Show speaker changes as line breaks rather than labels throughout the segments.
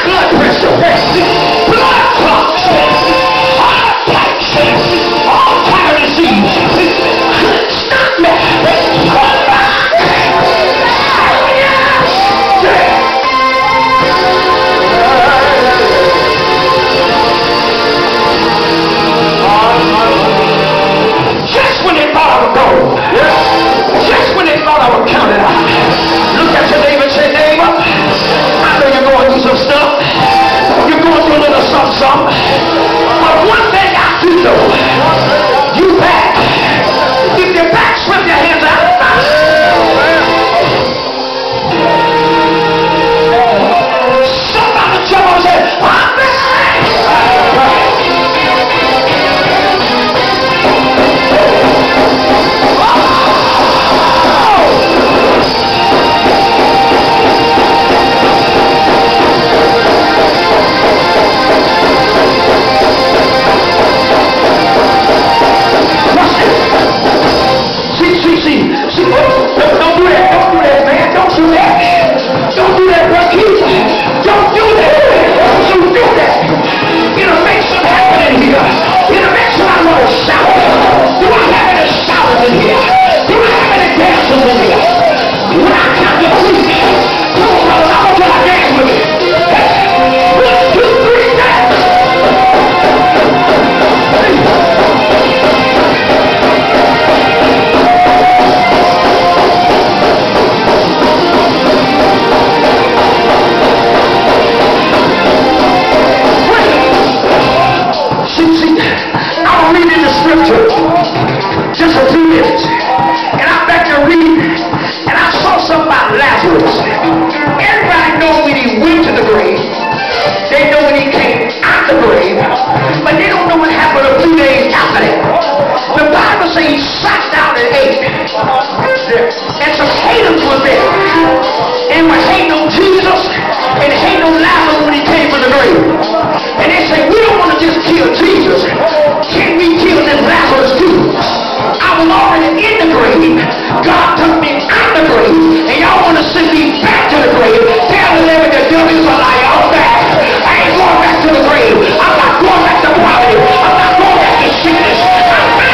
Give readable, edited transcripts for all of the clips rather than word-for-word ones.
blood pressure, blood clots, heart attacks, all kind of disease. Stop me. Just when they thought I would go, just when they thought I would count it out, look at your neighbor and say, neighbor, I know you're going through some stuff. You're going through a little something. But one thing I do know, you back. If you're back, slip your hands out. Somebody jump on and say, I'm back. Just a few minutes, and I back there reading, and I saw something about Lazarus. Everybody knows when he went to the grave, they know when he came out the grave, but they don't know what happened a few days after that. The Bible says he sat down and ate, and some haters were there, and were hating on Jesus, and hating on Lazarus when he came from the grave. And they say, we don't want to just kill Jesus. Can we kill this Lazarus too? I was already in the grave. God took me out the grave, and y'all want to send me back to the grave. Tell the living the devil is a liar. I'm back. I ain't going back to the grave. I'm not going back to poverty. I'm not going back to sickness. I'm back.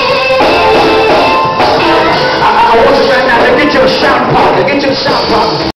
Get your shout partner. Get your shout partner.